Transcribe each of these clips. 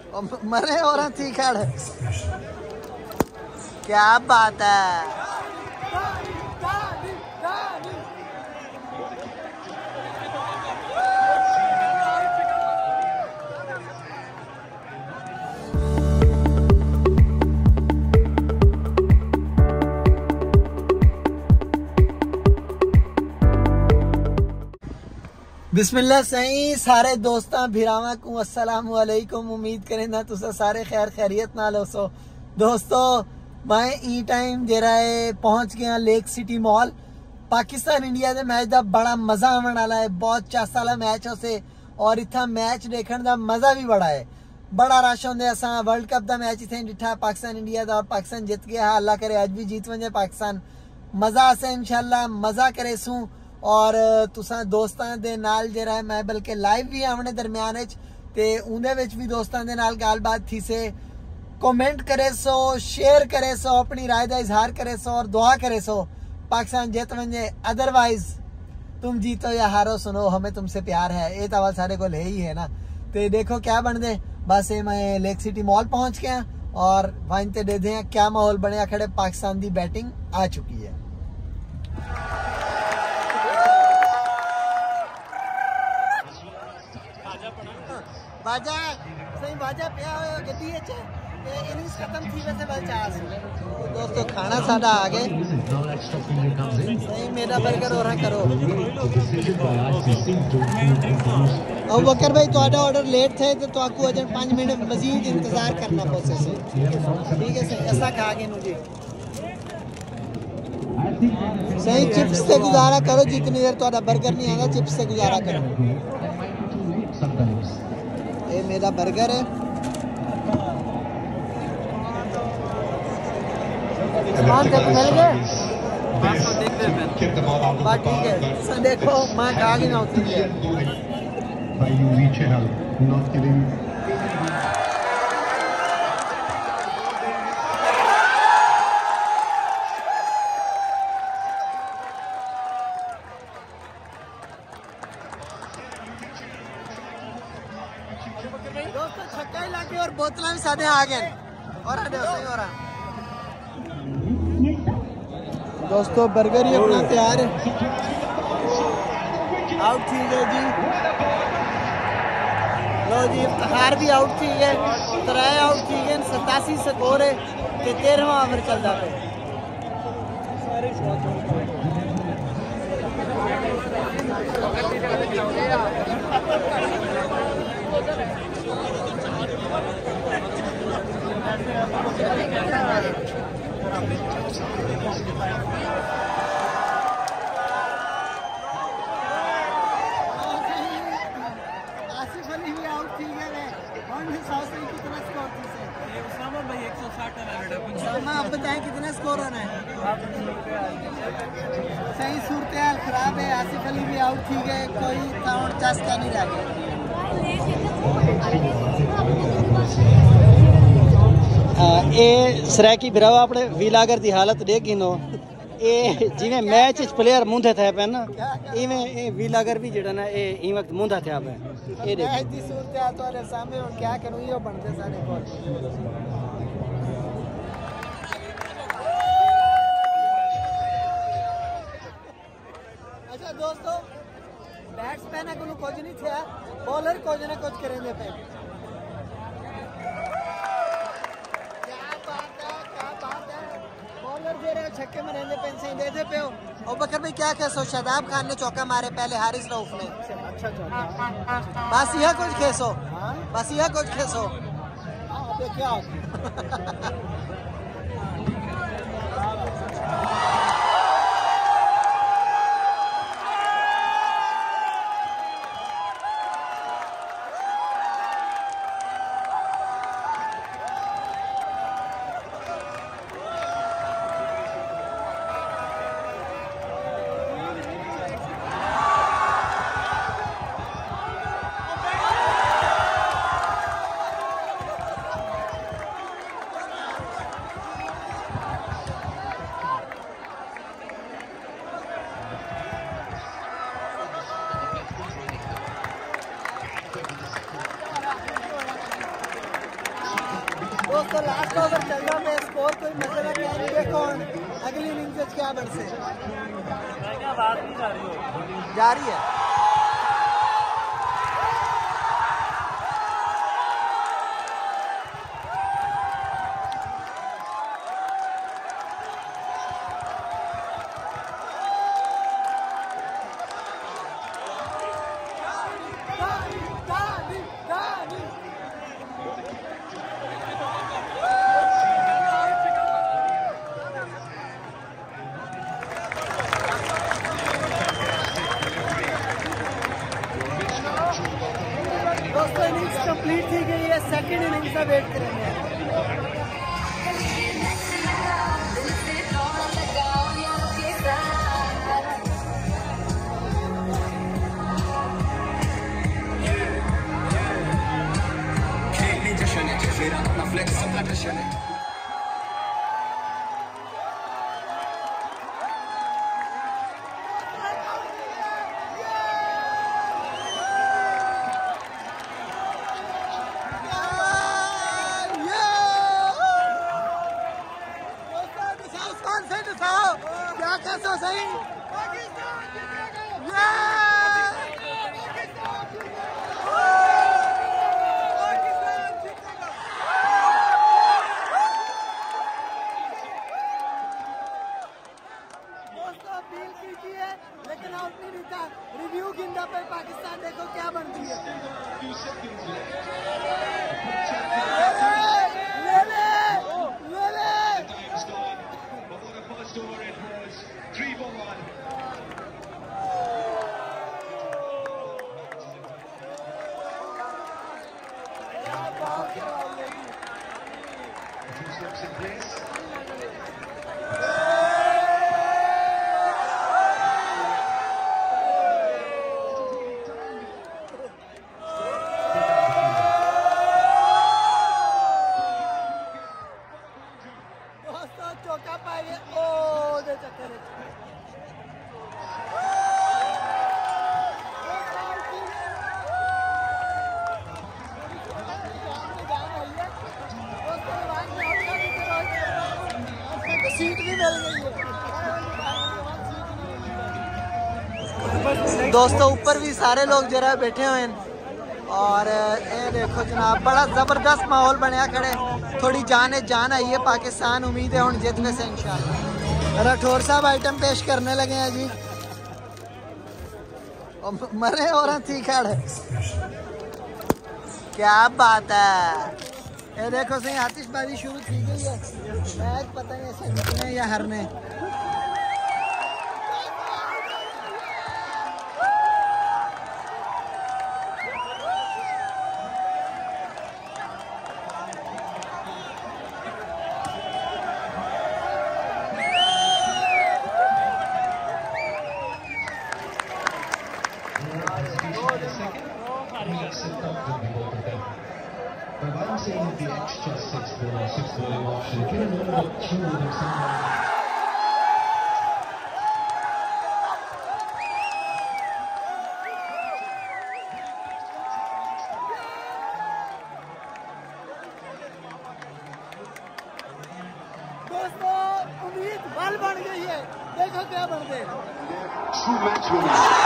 मरे और थी खड़। क्या बात है। बिस्मिल्लाह सही सारे दोस्तां भिरावां को अस्सलाम वालेकुम। उम्मीद करें ना तुसा सारे खैर खैरियत नाल हो। सो दोस्तों मैं ई टाइम जरा पहुंच गया lake city mall. Pakistan India के मैच का बड़ा मजा आने वाला है। बहुत चास वाला मैच हो से और इतना मैच देखने का मजा भी बड़ा है। बड़ा रश होंगे। असा वर्ल्ड कप का मैच इतने डिठा पाकिस्तान इंडिया का और पाकिस्तान जीत गया। अल्लाह करे अज भी जीत वजे पाकिस्तान। मजा आसे इंशाल्लाह मजा करे सूँ और तुसा दोस्तां दे नाल जरा है मैं बल्कि लाइव भी आने दरम्यान ते उहदे विच भी दोस्तां दे नाल गलबात थी से। कमेंट करे सो, शेयर करे सो, अपनी राय का इजहार करे सो और दुआ करे सो पाकिस्तान जीत वजे। अदरवाइज तुम जीतो या हारो सुनो हमें तुमसे प्यार है। ये तो सारे को है ही है ना। तो देखो क्या बन दे। बस ये मैं लेक सिटी मॉल पहुंच गया और वहीं ते दे दें क्या माहौल बनया खड़े। पाकिस्तान की बैटिंग आ चुकी है। बाजा सही बाजा पिया हो गड्डी इनिंग्स खत्म थी वैसे बल चास। दोस्तों खाना सादा आ गए। सही मेरा बर्गर और करो। और बकर भाई थोड़ा ऑर्डर लेट थे तो आपको अजन 5 मिनट मजीद इंतजार करना पड़े से। ठीक है सही ऐसा खा के मुझे सही चिप्स से गुजारा करो। जितनी देर थोड़ा बर्गर नहीं आएगा चिप्स से गुजारा करो। ये मेरा बर्गर है। मिल गए ठीक है। देखो मैं खा के ना होती है। दोस्तों छक्का ही लाके और बोतल भी सादे आ गए और सही हो रहा। दोस्तों बर्गर ही अपना तैयार है। आउट ठीक है जी। लो जी इफ्तिखार भी आउट ठीक है। 3 आउट ठीक है। 87 स्कोर है। 13वां ओवर चलता है। आसिफ अली भी आउट ठीक है। कितना स्कोर थी से उसामा भाई 160 रन। उसामा आप बताएं कितना स्कोर होना है। सही सूरत हाल खराब है। आसिफ अली भी आउट ठीक है। कोई काउंट चस्का नहीं रह गया। ये सरैकी बिरावा अपने वीलागर की हालत देख गिनो। ये जिवें मैच प्लेयर मुंधे थे पे ना इवें वीलागर भी जेड़ा ना ये ई वक्त मुंधा थे पे। ये मैच दी सूरत हाल तुम्हारे सामने और क्या करूं यो बनते सारे को। अच्छा दोस्तों बैट्समैन को कुछ नहीं थे। बॉलर कुछ ना कुछ करेंगे पे। छक्के में रहने पेंसिल दे दे पे हो। और बकर भाई क्या कह सो शादाब खान ने चौका मारे पहले हारिस रऊफ ने। अच्छा बस यह कुछ खेसो। बस यह कुछ खेसो। क्या दोस्तों लास्ट ओवर चल रहा है, स्कोर कोई मतलब क्या नहीं, देखो अगली इनिंग्स क्या बढ़ से जारी है। दोस्तों इनिंग्स कंप्लीट थी गई है, सेकंड इनिंग्स का वेट करेंगे। क्या कैसा सही अपील कीजिए लेकिन आउट नहीं देता। रिव्यू गिंदा पे पाकिस्तान देखो क्या बनती है। चौका पाए ओ दे चक्कर सीट भी मिल गई है। दोस्तों ऊपर भी सारे लोग जरा बैठे हुए हैं और ये देखो जनाब बड़ा जबरदस्त माहौल बनया खड़े, थोड़ी जान आई है पाकिस्तान, उम्मीद है हम जितने से इंशाल्लाह। राठौर साहब आइटम पेश करने लगे हैं जी, और मरे और थी खड़े, क्या बात है। ये देखो सही आतिशबाजी शुरू की गई है, मैच पता नहीं ऐसे जीतने या हारने। But I'm saying the extra 6 bowling option, get a number 2 with him somewhere. दोस्तों उम्मीद बल बन गई है, देखो क्या बन गए। True match winner.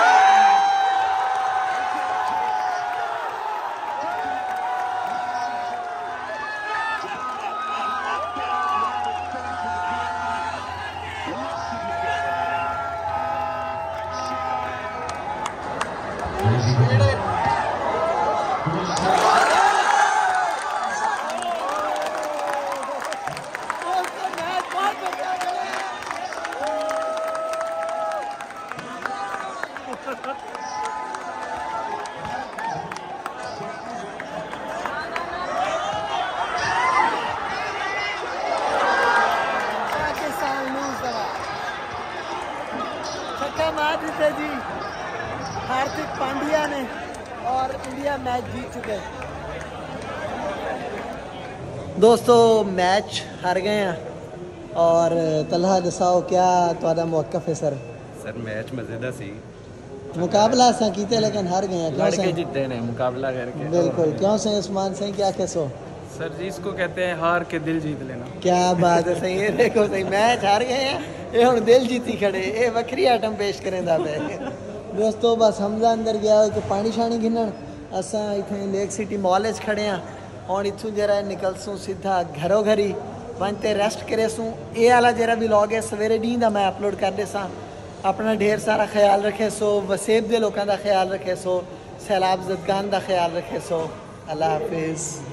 जी हार्दिक पांड्या ने और इंडिया मैच जीत चुके हैं। दोस्तों मैच हार गए हैं और तलहा दसाओ क्या तुहाडा मौकफ है सर? सर मैच मजेदार सी, मुकाबला असा कीते लेकिन हार गए हैं, लड़के जीते ने मुकाबला करके। बिल्कुल, क्यों से उस्मान सिंह क्या कैसो? सर जी इसको कहते हैं हार के दिल जीत लेना। क्या बात है, सही है। देखो सही मैच हार गए हैं, ये हुण दिल जीती खड़े, ये वक्री आइटम पेश करेंदा पे। दोस्तों बस हमजा अंदर गया कि पानी शानी गिनन, असां इत्थे लेक सिटी मॉल च खड़े हैं और इत्थों जरा निकलसूँ सीधा घरों घरी वनते रेस्ट करेसूँ। ये वाला जरा व्लॉग है सवेरे नींद मैं अपलोड कर देसा। अपना ढेर सारा ख्याल रखे सो, वसेब दे लोगों का ख्याल रखे सो, सैलाब जदगान का ख्याल रखे सो। अल्लाह हाफिज़।